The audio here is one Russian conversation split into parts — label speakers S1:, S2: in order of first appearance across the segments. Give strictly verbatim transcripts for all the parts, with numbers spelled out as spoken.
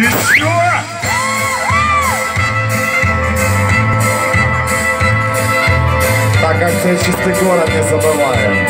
S1: Еще! Так как все чистый город не забываем.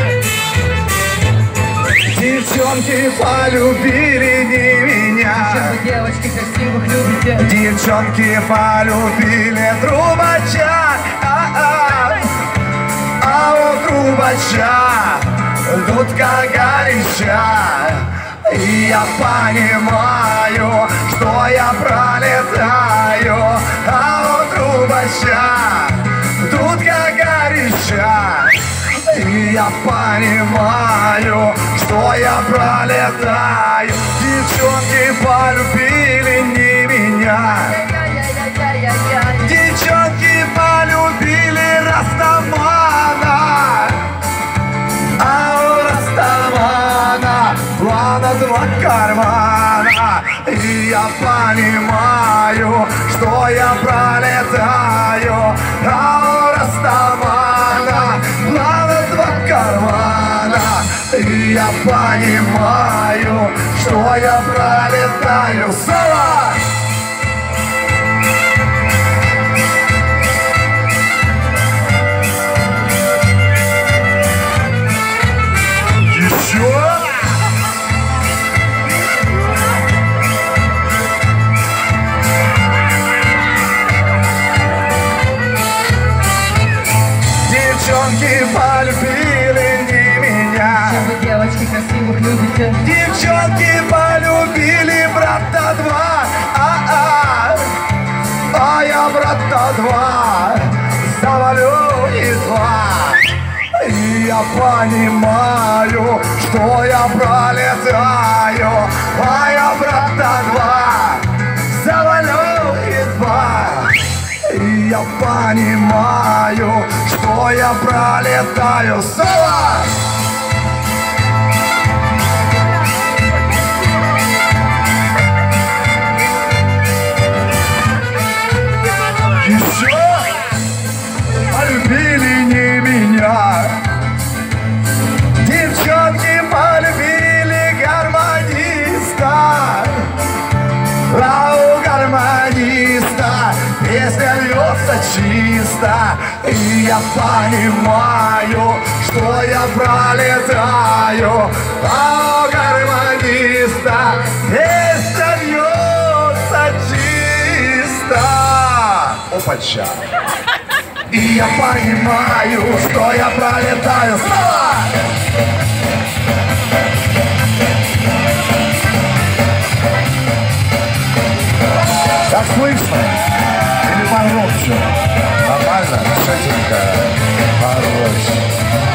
S1: Девчонки полюбили не меня.
S2: Девочки красивых любите.
S1: Девчонки полюбили трубача. А-а. А у трубача дудка горяча. И я понимаю, что я пролетаю. А у трубача дудка горяча. И я понимаю, что я пролетаю. Девчонки полюбили не меня. Девчонки полюбили Растамана. А у Растамана плана два кармана. И я понимаю, что я пролетаю. А у Растамана плана два кармана. И я понимаю, что я пролетаю. Соло! Еще! Девчонки полюбили не меня.
S2: Чем вы, девочки, красивых любите?
S1: Девчонки полюбили брата два. А-а. А я брата два завалю и два. И я понимаю, что я пролетаю. А я брата два завалю и два. И я понимаю, что я пролетаю. Соло! Еще полюбили не меня. Девчонки полюбили гармониста. А у гармониста песня льется чисто. И я понимаю, что я пролетаю. А у гармониста песня льется чисто. Опача. И я понимаю, что я пролетаю. Снова! Как слышно? Или погромче? Нормально? Шатенько. Хорош.